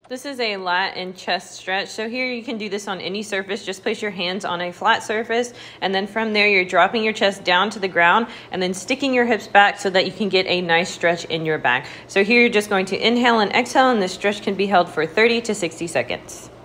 This is a lat and chest stretch. So here you can do this on any surface. Just place your hands on a flat surface, and then from there you're dropping your chest down to the ground and then sticking your hips back so that you can get a nice stretch in your back. So here you're just going to inhale and exhale, and this stretch can be held for 30 to 60 seconds.